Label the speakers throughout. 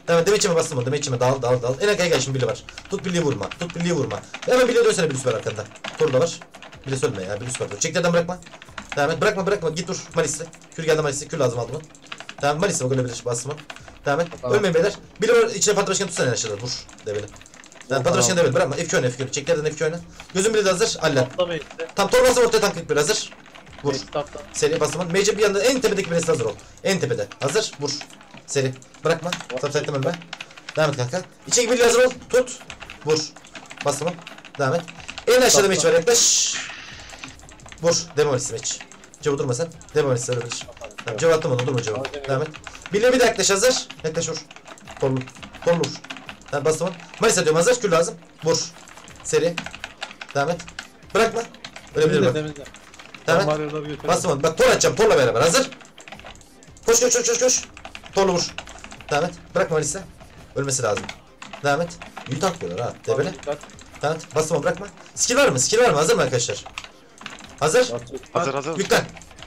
Speaker 1: Devam et. Deme içime bastım onu. Deme içime dal. En arkaya gel şimdi Billy var. Tut Billy'yi vurma. Tut Billy'yi vurma. Hemen Billy'ye dönsene Billy süper arkanda. Tor da var. Billy sölme ya. Billy süper. Çeklerden bırakma. Devam et. Bırakma. Git dur. Malis'le. Kür geldi Malis'le. Kür lazım aldım onu. Tamam Malis'le bak ölebilir. Bastım onu. Devam et.
Speaker 2: Tamam.
Speaker 1: Ölmeyin beyler. Billy var. İçine patraşken tutsana en aşağıda. Vur. Develi. Yani patraşken develi. Bırakma. F2 oyna F2. Çeklerden F2 oyna. Gözün Billy de hazır. Allen. Tam tor basın ortaya tanklık bir hazır. Vur. Seri basımın. Major bir yanda en tepedeki birisi hazır ol. En tepede. Hazır. Vur. Seri. Bırakma. Subsite'den ölme. Devam et kanka. İçeki birliği hazır ol. Tut. Vur. Basımın. Devam et. En aşağıda meç var. Yaklaş. Vur. Demolisi meç. Cevap durma sen. Demolisi ölebilir. Tamam. Cevap attım onu. Durma cevap. Devam et. Birliğe bir de yaklaş hazır. Yaklaş vur. Torlu. Torlu vur. Tamam basımın. Malisa diyorum hazır. Kül lazım. Vur. Seri. Devam et. Bırakma. Ölebilir bak. Devam et. Basımın. Bak tor atacağım. Torla beraber. Hazır. Koş. Torlu vur. Devam et. Bırakma Malisa. Ölmesi lazım. Devam et. Yük atlıyorlar ha. Debele. Devam et. Basımı bırakma. Skill var mı? Hazır mı arkadaşlar? Hazır.
Speaker 3: Hazır.
Speaker 1: Yüklen.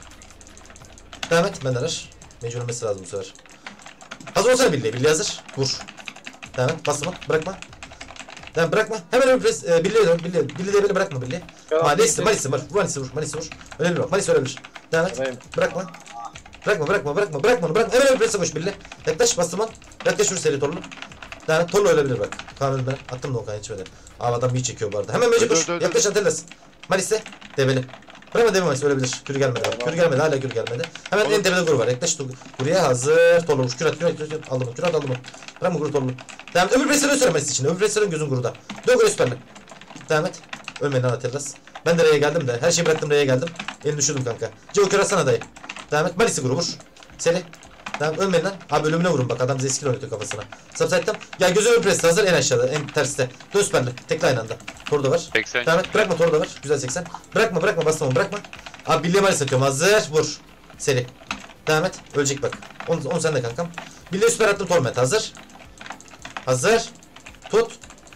Speaker 1: Devam et. Ben dener. Mecbur ölmesi lazım bu sefer. Hazır olsana Billy. Billy hazır. Vur. Devam et. Basımı bırakma. Devam bırakma. Hemen öbür pres. Billy'ye dön. Billy de böyle bırakma Billy. Malisi vur. Ölebilir bak. Malisi ölebilir. Devam et. Bırakma. Bırakma. Hemen öbür prese koş Billy. Yaklaş basımı. Yaklaş vur seri torlu. Devam et. Torlu ölebilir bak. Kanun ben. Attım da o kanı içmedi. Abi adam iyi çekiyor bu arada. Hemen mecbur koş. Yaklaş Antelas. Malisi. Develi. Bırakma deme Malisi ölebilir. Kürü gelmedi. Hala kürü gelmedi. Hemen en tepede gur var. Yaklaş buraya hazır. Torlu vur. Kür at. Aldım onu. Bırakma guru torlu. Devam et. Öbür prese dön söyle Malisi içinde. Öbür prese dön gözün guruda. Dön guru süperle. Devam et. Ölmeyin lan Antelas. Ben de R'ye geldim de. Her şeyi bıraktım R'ye geldim. Elini düşürdüm kanka. Cevo kür atsana dayı. Devam et. Malisi guru vur. Seri. Tamam ölmeyin lan. Abi ölümüne vurun bak adam zeskil oynatıyor kafasına. Subside'den. Ya gözü öbür presi hazır en aşağıda en terste. Dön süperli. Tekli aynı anda. Tor da var.
Speaker 3: 80.
Speaker 1: Tamam et bırakma tor da var. Güzel 80. Bırakma bastım bırakma. Abi Billy'e mali satıyorum hazır. Vur. Seri. Devam et. Ölecek bak. Onu sen de kankam. Billy'e süper attım torment hazır. Hazır. Tut.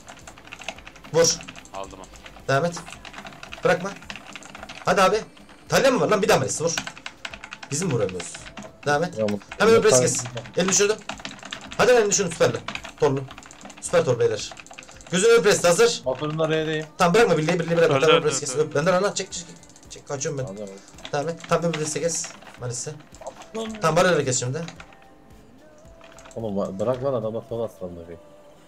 Speaker 1: Vur.
Speaker 3: Aldım onu.
Speaker 1: Devam et. Bırakma. Hadi abi. Talya mı var lan bir daha malisi vur. Bizim vuramıyoruz. Devam et. Hemen öpres kes. Elini düşürdüm. Hadi elini düşürdüm süperle. Torlu. Süper tor beyler. Gözünü öpres hazır.
Speaker 2: Motorunda R'deyim.
Speaker 1: Tamam bırakma birliği bırakma. Tamam
Speaker 3: Öldü,
Speaker 1: öpres kes. Benden lan çek. Kaçıyorum ben. Tamam et. Tamam öpres kes. Malisi. Tamam barayla kes şimdi.
Speaker 2: Oğlum bırak lan adama sol aslanla bir.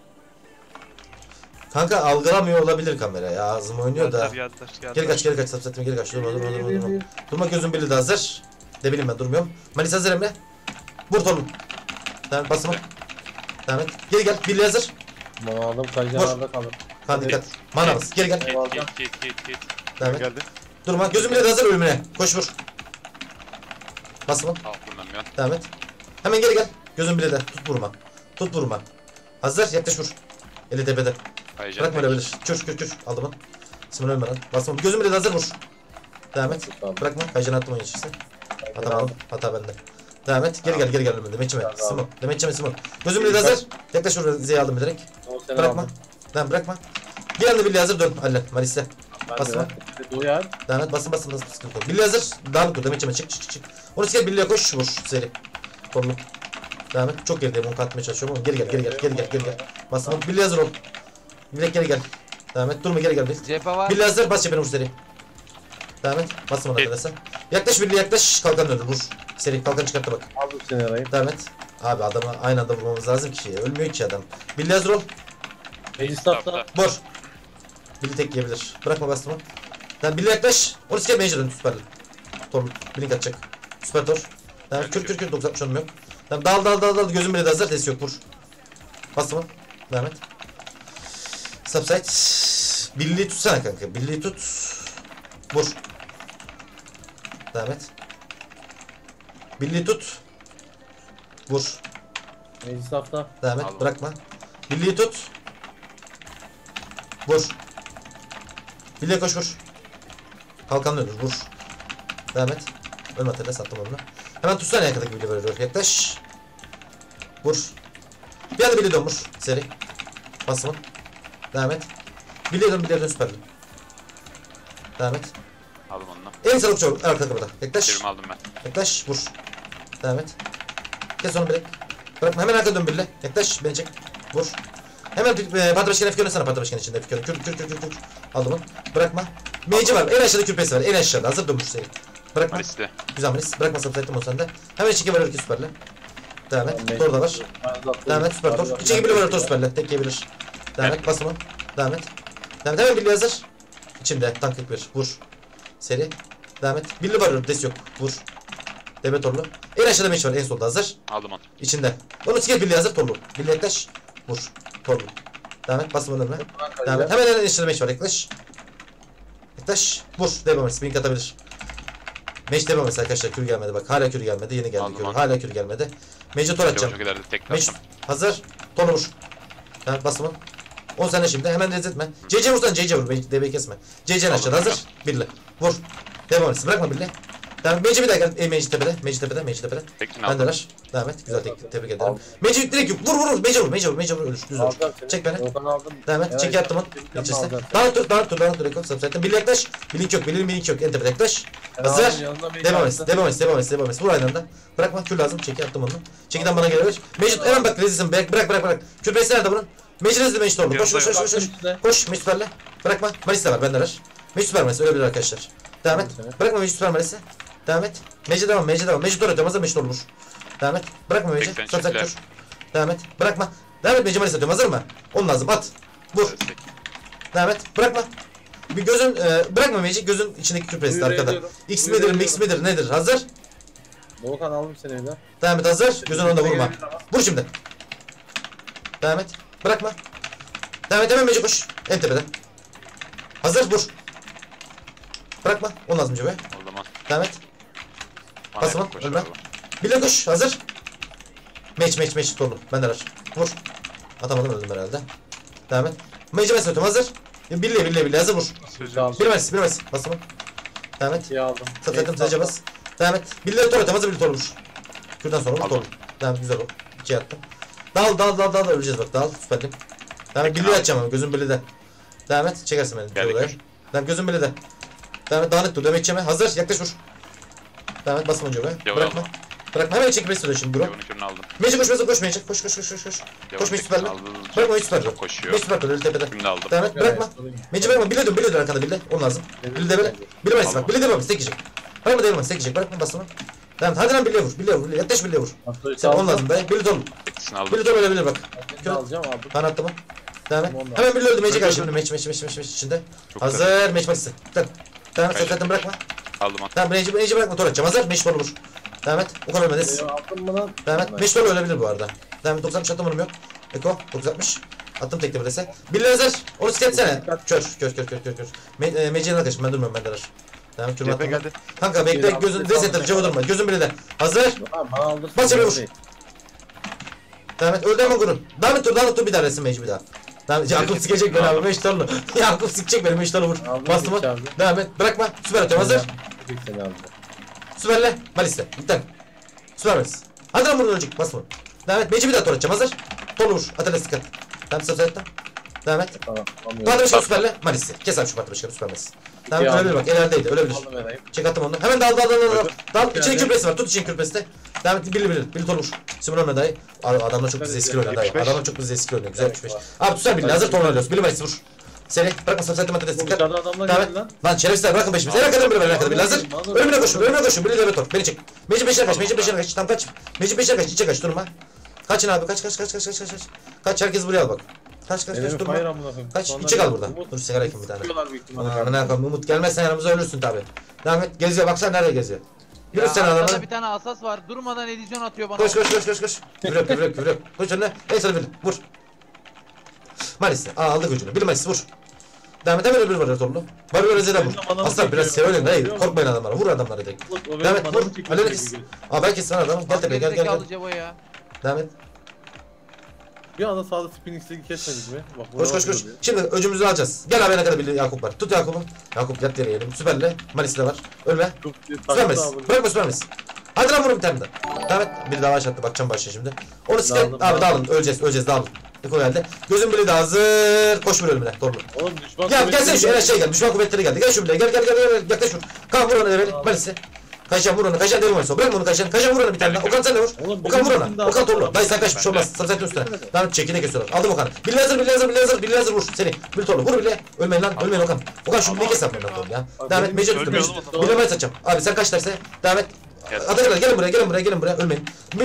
Speaker 1: Kanka algılamıyor olabilir kamera ya. Ağzım oynuyor da.
Speaker 3: Geldiler.
Speaker 1: Geri kaç. Sapsatım geri kaç. Durma. Durma gözün birliği de hazır. Ne bileyim ben durmuyorum. Malis hazır Emre. Vur torlu. Tamam basma. Devam et. Geri gel. Birliği hazır.
Speaker 2: Bunu aldım kayıcılarda kalır.
Speaker 1: Kan dikkat. Mana bas. Geri gel.
Speaker 3: Git.
Speaker 1: Devam et.
Speaker 3: Geldi.
Speaker 1: Durma. Gözün birliği de hazır ölümüne. Koş vur. Basma.
Speaker 3: Al bundan ya.
Speaker 1: Devam et. Hemen geri gel. Gözün birliği de. Tut vurma. Hazır. Yaklaş vur. Eli tepede. Bırakma ölebilir. Kür. Aldım onu. Simon ölme lan. Basma. Gözün birliği de hazır vur. Devam et. Bırakma. Kayıcını attım onu geçirsin. Hata bende. Devam et. Geri gel önüme. Demet Simon. Gözüm birliği hazır. Yaklaş vur. Z'yi aldım direkt. Bırakma. Devam bırakma. Bir anda birliği hazır dön. Allen. Maris'e. Basma. Devam et. Basın. Birliği hazır. Dağılık dur. Demet çık. Onu gel birliğe koş. Vur. Seri. Torlu. Devam et. Çok gerideyim. Onu katmaya çalışıyorum ama geri gel. Basma. Birliği hazır ol. Direkt geri gel. Devam et. Durma geri gel. Birliği hazır. Bas cepheden vur seri. Devam et. Basma ona kadar sen. Yaklaş birliğe yaklaş. Kalkan döndür. Vur. Seri kalkan çıkarttı bak.
Speaker 2: Aldım seni arayıp.
Speaker 1: Devam et. Abi adama aynı anda vurmamız lazım ki. Ölmüyor ki adam. Birliğe hazır ol.
Speaker 2: Meclistafta.
Speaker 1: Vur. Birliği tek yiyebilir. Bırakma bastımı. Tamam birliğe yaklaş. Onu sikeye mecbur dön. Süperli. Torlu. Blink atacak. Süper tor. Tamam kür. 90 yok. Tamam dal. Gözüm birliğe de hazır. Tesi yok. Vur. Bastımı. Devam et. Subside. Birliği tutsana kanka. Birliği tut. Vur. Devam et. Birliği tut. Vur.
Speaker 2: Meclistafta.
Speaker 1: Devam et.
Speaker 3: Aldım.
Speaker 1: Bırakma. Birliği tut. Vur. Birliğe koş vur. Kalkanla ölür. Vur. Devam et. Ölme atıyla sattım onu. Hemen tutsana yakadaki birliği böyle. Yaklaş. Vur. Bir anda birliği dön vur. Seri. Basma. Devam et. Birliğe dön süperli. Devam et.
Speaker 3: Aldım onu.
Speaker 1: En sağlıklı çabuk. Arka kapıda. Yaklaş.
Speaker 3: Aldım ben.
Speaker 1: Yaklaş. Vur. Devam et. Kes onu bilek. Bırakma hemen arka dön birle. Yaklaş beni çek. Vur. Hemen parti başkanı F sana parti başkanı içinde F kür. Aldım onu. Bırakma. Meci var. En aşağıda kürpesi var. En aşağıda. Hazır dönmüş seni. Bırakma.
Speaker 3: Malisli.
Speaker 1: Güzel Malis. Bırakma subsite'im o sende. Hemen içe var ki süperle. Devam et. Doğru da var. Devam et süper tor. İçe gibi var tor süperle. Tek yiyebilir. Devam et. Basma. Devam et. Devam et. Hemen birliği hazır. İçinde. Tank 41. Vur. Seri. Devam et. Birliği var. Des yok. Vur. Debe torlu. En aşağıda meç var. En solda hazır.
Speaker 3: Aldım onu.
Speaker 1: İçinde. Onu siket birliği hazır. Torlu. Birliği yaklaş. Vur. Torlu. Devam et. Basma önüne. Devam et. Hemen en aşağıda meç var. Yaklaş. Yaklaş. Vur. Devam et. Spink atabilir. Meç devam et arkadaşlar. Kür gelmedi bak. Hala kür gelmedi. Yeni geldi
Speaker 3: Aldım
Speaker 1: kür.
Speaker 3: onu.
Speaker 1: Hala kür gelmedi. Mece tor atacağım.
Speaker 3: Çok ileride tek
Speaker 1: Meç
Speaker 3: attım.
Speaker 1: hazır. Torlu vur. Evet bastım onu. 10 saniye şimdi. Hemen rezil etme. CC vursan CC vur. DB'yi kesme. CC'nin aşağıda hazır. Birli. Vur. Devam et. Bırakma birli. Tamam. Mece bir daha gel. Mece tepede. Mece tepede.
Speaker 3: Tekini
Speaker 1: Ben de
Speaker 3: aldım.
Speaker 1: rush. Devam et. Güzel tebrik ederim. Mece direkt yok. Vur. Mece vur. Ölür. Düz vur. Çek beni. Devam et. Çek yattım onu. İçerisine. Dağıt dur. Rekord subsite'den. Birli yaklaş. Birlik yok. Birlik yok. En tepede yaklaş. Hazır. Devam et. Vur aynı anda. Bırakma. Kür lazım. Çeki attım onu. Çekiden bana gelebilir. Mecit hemen bak rezilsin. Bırak. Kür besi nerede bunun? Mecit rezil Mecit oldu. Koş. Koş. Mecit süperle. Bırakma. Malis de var. Bende var. Mecit süper Malis. Ölebilir arkadaşlar. Devam et. Bırakma Mecit süper Malis'i. Devam et. Mecit devam. Mecit doğru atıyorum. Hazır Mecit olur. Devam et. Bırakma Mecit. Subsite kür. Devam et. Bırakma. Devam et Mecit Malis atıyorum. Hazır mı? Onun lazım. At. Vur. Devam et. Bırakma. Bir gözün bırakma Mecit. Gözün içindeki kür presi arkada. X midir nedir? Hazır.
Speaker 2: Volkan aldım seni evden.
Speaker 1: Devam et hazır. Gözün önünde vurma. Vur şimdi. Devam et. Bırakma. Devam et hemen Mecik koş. En tepeden. Hazır vur. Bırakma. Onun lazım cebe.
Speaker 3: O zaman.
Speaker 1: Devam et.
Speaker 3: Bana
Speaker 1: Basma.
Speaker 3: yakın koşar
Speaker 1: Ölme.
Speaker 3: abi.
Speaker 1: Bile koş. Hazır. Meç. Torlu. Ben de var. Vur. Atamadım öldüm herhalde. Devam et. Mecik mes atıyorum hazır. Birliğe hazır vur. Bir mes. Basma. Devam et.
Speaker 2: İyi aldım.
Speaker 1: Satayım sadece bas. Devam et. Birliğe tor atamaz bir tor vur. Kürdan sonra vur tor. Devam et güzel o. 2 attım. Dal öleceğiz bak dal süperlim. Devam et birliğe atacağım ama gözüm birliğe. Devam et çekersin beni.
Speaker 3: Geldik.
Speaker 1: Devam et gözüm birliğe. Devam et dağınık dur demek içeme hazır yaklaş vur. Devam et basma önce be. Bırakma. Hemen çekip istiyor şimdi bro.
Speaker 3: Yavun kürünü aldım.
Speaker 1: Mecik koş Mecik. Koş. Koş Mecik süperle. Bırakma Mecik süperle.
Speaker 3: Çok koşuyor.
Speaker 1: Mecik süperle öyle tepede.
Speaker 3: Şimdi aldım.
Speaker 1: Devam et bırakma. Mecik bırakma birliğe dön arkanda birliğe. Onun lazım. Birliğe de böyle. Birliğe bak. Birliğe de tek yiyecek. Bırakma devamız tek yiyecek. Bırakma basma. Devam et hadi lan birliğe vur. Yaklaş birliğe vur. Sen onun lazım be. Birliğe ol.
Speaker 3: Tekisini aldım.
Speaker 1: Birliğe ölebilir bak.
Speaker 2: Alacağım aldım.
Speaker 1: Ben attım. Devam et. Hemen birliğe öldü Mecik karşı. Meç içinde.
Speaker 3: Çok
Speaker 1: Hazır Meç Max'i. Devam et sakatını bırakma.
Speaker 3: Aldım onu.
Speaker 1: Tamam Mecik bırakma tor atacağım. Hazır Meç vur. Devam et. O kadar ölmediniz.
Speaker 2: Aldın mı lan?
Speaker 1: Devam et. 5 dolar ölebilir bu arada. Devam et. 90 attım vurmuyor. Eko 960. Attım tekte birese. Birliğe hazır. Onu siketsene. Kör. Mecik'in arkadaşım ben durmuyorum ben de arar. Devam et. Kürme attım.
Speaker 4: geldi.
Speaker 1: Kanka bekle gözün resetler cevap durma. Gözün biri de. Hazır.
Speaker 2: Bana aldırsın.
Speaker 1: Bas çabuk vur. Devam et. Öldü hemen kurun. Devam et dur bir daha resim Mecik bir daha. Devam et. Yakup sikecek beni abi 5 dolarlı. Yakup sikecek beni 5 dolar vur.
Speaker 2: Aldım,
Speaker 1: Bastım mı?
Speaker 2: aldım.
Speaker 1: Devam et. Bırakma. Süper atıyorum hazır.
Speaker 2: Seni aldım.
Speaker 1: Süperle. Malis'le. Bitten. Süper Malis. Hadi lan bunu ölecek. Basma. Devam et. Meci bir daha tor atacağım. Hazır. Tolu vur. Atölye sıkat. Tamam sıra ettim. Devam et.
Speaker 2: Tamam.
Speaker 1: Parti başkanı süperle. Malis'le. Kes abi şu parti başkanı süper Malis. Tamam
Speaker 2: İyi
Speaker 1: ölebilir
Speaker 2: aldım.
Speaker 1: bak. Ilerideydi. Ölebilir.
Speaker 2: Aldım vereyim.
Speaker 1: Çek attım onu. Hemen dal. Dal. İçine
Speaker 2: geldi.
Speaker 1: kürpesi var. Tut içine kürpesi de. Devam et. Bili tol vur. Simon ölme dayı. Adamlar çok bize eski oynuyor dayı.
Speaker 4: 75.
Speaker 1: Adamlar çok bize eski oynuyor. Güzel 75.
Speaker 2: Evet,
Speaker 1: Abi tutar bili. Hazır torunu alıyoruz. Bili Malis vur. Seni bırakma sabsaytım atalet
Speaker 2: Bu
Speaker 1: sıkat.
Speaker 2: dışarıda adamlar
Speaker 1: Devam
Speaker 2: geldi
Speaker 1: et.
Speaker 2: lan.
Speaker 1: Lan şerefsizler bırakın peşimizi. En arkadan biri var en arkadan biri. Hazır. Ölümüne koşun. Biri de betor. Beni çek. Mecid 5'e kaç. Tam kaç. Mecid 5'e kaç. İçe kaç. Durma. Kaçın abi. Kaç. Kaç herkes buraya al bak. Kaç
Speaker 2: Benim
Speaker 1: durma.
Speaker 2: fire amına koyayım.
Speaker 1: Kaç.
Speaker 2: Sonra
Speaker 1: İçe kal burada.
Speaker 2: Umut
Speaker 1: Dur sigara yakın bir tane.
Speaker 2: tutuyorlar büyük ihtimalle.
Speaker 1: Aa, ne yapalım Umut gelmezsen yanımıza ölürsün tabi. Devam et. Geziyor baksana nerede geziyor. Yürü sen
Speaker 5: arkada
Speaker 1: adamı.
Speaker 5: bir tane asas var. Durmadan edisyon atıyor bana.
Speaker 1: Koş. Küvrek. Koş önüne. En sana bil. Vur. Malis'le. Aldık ucunu. Bir Malis vur. Devam et. Hemen öbür var Torlu. Var öyle zede vur. Aslan biraz sevelim. Hayır. Korkmayın adamlara. Vur adamlara tek. Devam et. Vur. Hallederiz. Aa belki sen adamı. Gel tepeye gel.
Speaker 5: Gerizekalı Cevo ya.
Speaker 1: Devam et.
Speaker 2: Bir anda sağda Spinnings'teki kesmedik mi? Bak,
Speaker 1: Koş. Şimdi öcümüzü alacağız. Gel abi ne kadar birliği Yakup var. Tut Yakup'u. Yakup yat yere yiyelim. Süperle. Malis'le var. Ölme. Süper Malis. Bırakma Süper Malis. Hadi lan vurun bir tane de. Devam et. Bir daha başlattı. Bakacağım başla şimdi. Onu siket. Abi dağılın. Öleceğiz dağılın. Eko geldi. Gözün biri de hazır. Koş bir ölümüne. Torlu.
Speaker 2: Oğlum düşman
Speaker 1: Gel gelsene şu en aşağıya gel. Düşman kuvvetleri geldi. Gel şu bile. Gel. Yaklaş vur. Kan vur onu evvel. Malis'le. Kaçan vur onu. Kaçan derim varsa. Bırak bunu kaçan. Kaçan vur onu bir tane daha. Okan sen de vur.
Speaker 2: Oğlum,
Speaker 1: Okan vur
Speaker 2: benim
Speaker 1: ona.
Speaker 2: üstümde
Speaker 1: Okan
Speaker 2: adam
Speaker 1: torlu.
Speaker 2: var.
Speaker 1: Dayı sen kaçmış olmaz. Sarı üstüne. Tamam çekine kesiyorlar. Aldım Okan'ı. Billy hazır vur seni. Bir torlu. Vur bile. Ölmeyin lan. Ölmeyin Okan. Okan şu billiyi kes yapmayın oğlum ya. Devam et. Mecid tutun.
Speaker 3: Ölmüyor
Speaker 1: Mecid.
Speaker 3: oğlum.
Speaker 1: Billy Maris atacağım. Abi sen kaç derse. Devam et. Adaylar gelin buraya ölmeyin.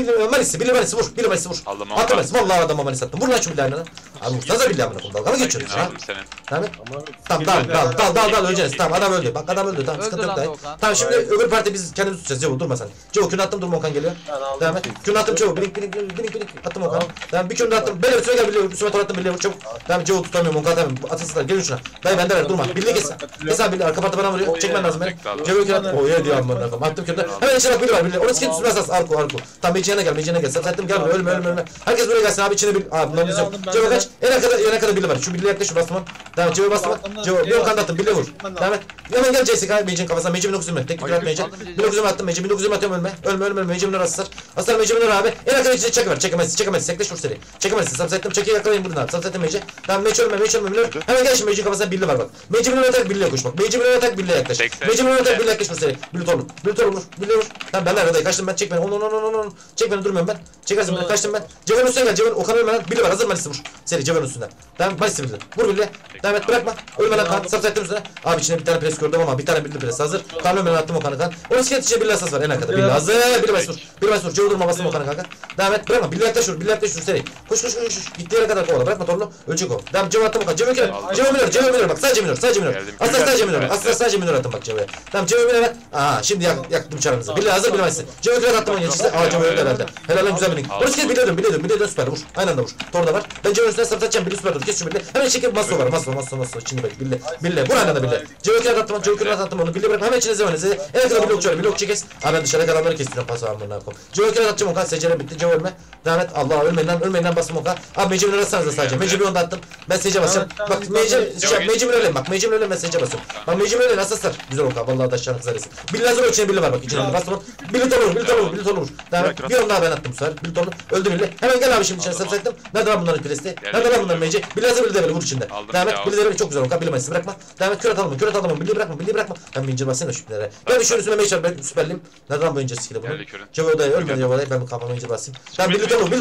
Speaker 1: Billy Maris'i vur. Billy Maris'i vur.
Speaker 3: Aldım
Speaker 1: Attım
Speaker 3: ama.
Speaker 1: Maris. Vallahi adama Maris attım. Vur lan şu Billy'e aynen. Abi vursanıza Billy'e amına koyayım. Dalga mı geçiyorsun ha?
Speaker 3: Aldım senin.
Speaker 1: Devam et.
Speaker 2: Ama
Speaker 1: Tamam öleceğiz. Tamam adam öldü. Bak adam öldü. Tamam
Speaker 5: Öldü
Speaker 1: sıkıntı yok
Speaker 5: lan
Speaker 1: dayı.
Speaker 5: Okan.
Speaker 1: Tamam şimdi öbür parti biz kendimiz tutacağız. Cevo durma sen. Cevo kürünü attım durma Okan geliyor. Devam et. Kürünü attım Cevo. Binik attım Okan. Tamam bir kürünü attım. Beyler üstüne gel Billy'e vur. Üstüme tor attım Billy'e vur çabuk. Tamam Cevo tutamıyorum Okan tamam. Atılsınlar gelin şuna. Dayı bende ver durma. Billy'e kes. Kes abi Billy arka parti bana vuruyor. Çekmen lazım beni. Cevo kürünü attım. Oya diyor amına koyayım. Attım kürünü. Hemen içine bak Billy var Billy. Orası kim tutmaz az Arko. Tamam mecine gel. Sattım gel buraya ölme. Herkes buraya gelsin abi içine bir. Abi bunların yüzü yok. Cevo kaç. En arkada Billy var. Şu Billy'e yaklaş şu basman. Tamam Cevo basma. Cevo bir Okan attım Billy'e vur. Devam et. Hemen gel Jessica Mecin kafasına. Mecin 1920. Tek bir at Mecin. 1920 attım Mecin. 1920 atıyorum ölme. Mecin asar. Asar Mecin abi. En arkada içine çekemez. Sekleş vur seri. Çekemezsin. Samsettim çekiyi yakalayın buradan. Samsettim Mecin. Tamam Mecin ölme. Hemen gel şimdi Mecin kafasına Billy var bak. Mecin atak Billy'e koş bak. Mecin atak Billy'e yaklaş. Mecin atak Billy'e yaklaş vur seri. Billy torlu vur. Billy vur. Tamam ben neredeyim? Kaçtım ben. Çek beni. On. Çek beni durmuyorum ben. Çekersin beni. Kaçtım ben. Cevan üstüne gel. Cevan Okan ölme lan. Billy var. Hazır Maris'i vur. Seri Cevan üstünden. Tamam Maris'i Billy. Vur Billy. Devam et bırakma. Ölme lan kan. Samsettim üstüne. Abi içine bir tane pres gördüm ama bir tane Billy pres hazır. Tamam ölme attım Okan'ı kan. Onun iskelet içine Billy asas var en arkada. Billy hazır. Billy Maris vur. Billy Maris vur. Cevan durma bastım Okan'ı kanka. Devam et bırakma. Billy yaklaş vur seri. Koş. Gittiği yere kadar kovala. Bırakma torlu. Ölecek o. Devam Cevan attım Okan. Cevan minör. Bak sadece minör. Asla sadece minör attım bak Cevan'a. Tamam Cevan minör ver. Aha şimdi yaktım çarınızı. Billy hazır Billy Maris'i. Cevan minör attım onun içine. Aa Cevan öldü herhalde. Helal lan güzel binik. Onun iskelet Billy dön süper vur. Aynı anda vur. Torda var. Ben Cevan üstüne satacağım. Billy süper dur. Kes şu Billy. Hemen çekip Maso var. Maso. Şimdi bak Billy. Vur aynı anda Billy. Cevan attım onu. Billy bırak. Hemen içine zevanezi. En kadar Billy okçuyor. Billy okçu kes. Abi ben dışarıda kalanları kestiriyorum pas var bundan kom. Cevan atacağım Okan. Secere bitti. Cevan ölme. Devam et. Allah ölmeyin lan basım Okan. Abi Mecim'in arasınız sadece. Mecim'i onda attım. Ben Secere basacağım. Bak Mecim'in öyle bak. Mecim'in öyle ben Secere basıyorum. Bak Mecim'in öyle asaslar. Güzel Okan. Vallahi taşlarını kızarırsın. Billy hazır içine Billy var bak. İçine bastım. Billy torlu vur. Devam et. Bir onda ben attım bu sefer. Billy torlu. Öldü Billy. Hemen gel abi şimdi içine sarısaktım. Nerede lan bunların presti? Nerede lan bunların Mecim? Billy hazır Billy de vur içinde. Devam et. Billy de çok güzel Okan. Billy Maris'i bırakma. Devam et. Kür atalım. Billy bırakma. Ben bir incir basayım da şu Billy'lere. Gel bir şöyle üstüme Mecim ben süperliyim. Nerede lan bu incir skill'i bunu? Cevo da ölmedi Cevo da. Ben bu kafama incir basayım. Ben Billy torlu.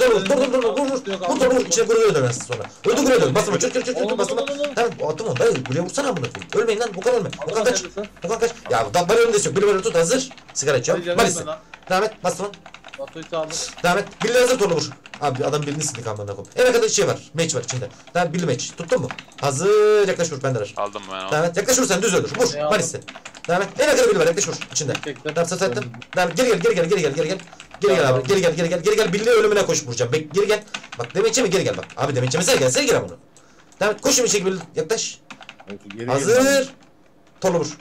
Speaker 1: Vur. İçine kuruyor dönersin sonra. Öldü kuruyor dön. Basma. Çür basma. Tamam attım onu. Dayı buraya vursana bunu. Ölmeyin lan. Okan ölme. Okan kaç. Ya ben önünde yok. Billy böyle tut hazır. Sigara içiyorum. Maris'i. Devam et. Bastım. Devam et. Billy hazır torlu vur. Abi adam birini sildik amına koyayım. En arkada şey var. Match var içinde. Tamam Billy match. Tuttun mu? Hazır. Yaklaş vur bendeler.
Speaker 3: Aldım ben onu.
Speaker 1: Devam et. Yaklaş vur sen düz öldür. Vur. Maris'i. Devam et. En arkada Billy var. Yaklaş vur içinde. Tamam satayım. Devam et. Geri gel. Geri gel abi. Geri gel. Billy ölümüne koş vuracağım. Geri gel. Bak demeçe mi geri gel bak. Abi demeçe mesela gelsene gel bunu. Devam et. Koşun bir şekilde Billy yaklaş. Hazır. Torlu vur.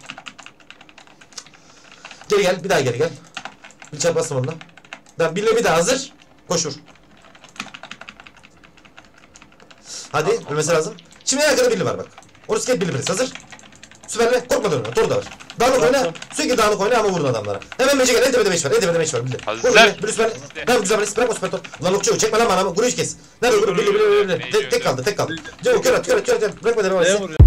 Speaker 1: Geri gel. Bir daha geri gel. Bir çarp bastım onunla. Tamam Billy bir daha hazır. Koşur. Hadi ölmesi lazım. Şimdi en arkada Billy var bak. Orası gel Billy birisi hazır. Süperle korkma dönme. Toru da var. Dağınık oyna. Sürekli dağınık oyna ama vurun adamlara. Hemen mece gel. En tepede meç var. Billy.
Speaker 3: Hazır.
Speaker 1: Billy süper. Tamam güzel Billy. Bırak o süper tor. Lan okçu çekme lan bana. Guruş kes. Nerede vurur? Billy. Tek kaldı. Cevo kör at. Bırakma devam etsin.